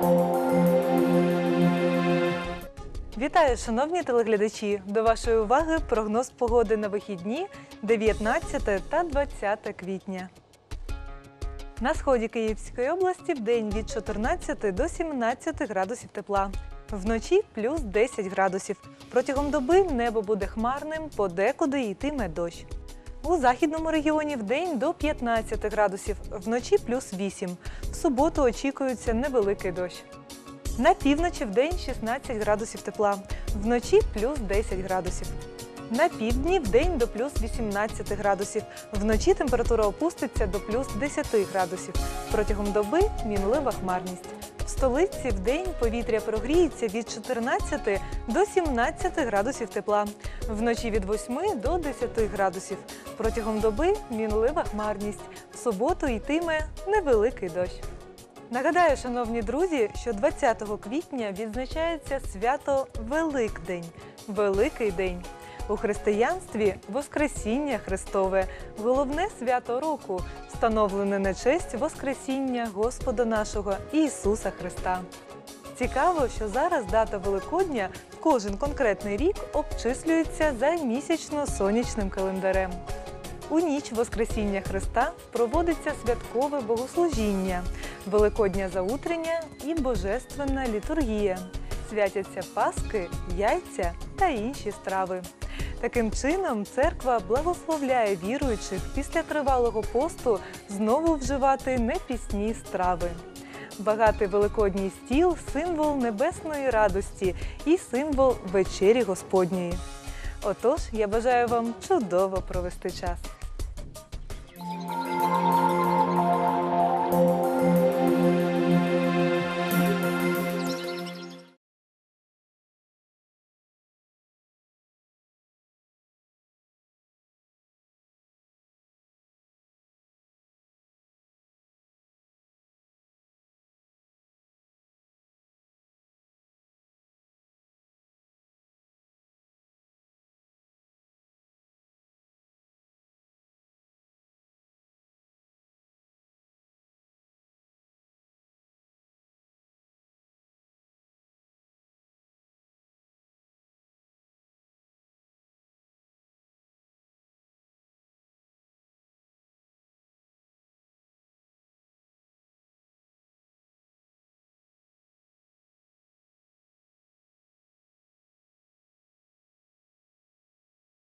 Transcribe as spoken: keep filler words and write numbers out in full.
Вітаю, шановні телеглядачі! До вашої уваги прогноз погоди на вихідні дев'ятнадцяте та двадцяте квітня. На сході Київської області вдень від чотирнадцяти до сімнадцяти градусів тепла. Вночі плюс десять градусів. Протягом доби небо буде хмарним, подекуди йтиме дощ. У західному регіоні вдень до п'ятнадцяти градусів, вночі плюс вісім. В суботу очікується невеликий дощ. На півночі вдень шістнадцять градусів тепла, вночі плюс десять градусів. На півдні вдень до плюс вісімнадцяти градусів, вночі температура опуститься до плюс десяти градусів. Протягом доби мінлива хмарність. В столиці вдень повітря прогріється від чотирнадцяти до сімнадцяти градусів тепла, вночі від восьми до десяти градусів. Протягом доби мінлива хмарність. В суботу йтиме невеликий дощ. Нагадаю, шановні друзі, що двадцятого квітня відзначається свято Великдень – Великий день. У християнстві – Воскресіння Христове – головне свято року, встановлене на честь Воскресіння Господа нашого Ісуса Христа. Цікаво, що зараз дата Великодня кожен конкретний рік обчислюється за місячно-сонячним календарем. У ніч Воскресіння Христа проводиться святкове богослужіння, Великодня заутрення і божественна літургія. Святяться паски, яйця та інші страви. Таким чином, церква благословляє віруючих після тривалого посту знову вживати непісні страви. Багатий великодній стіл – символ небесної радості і символ вечері Господньої. Отож, я бажаю вам чудово провести час.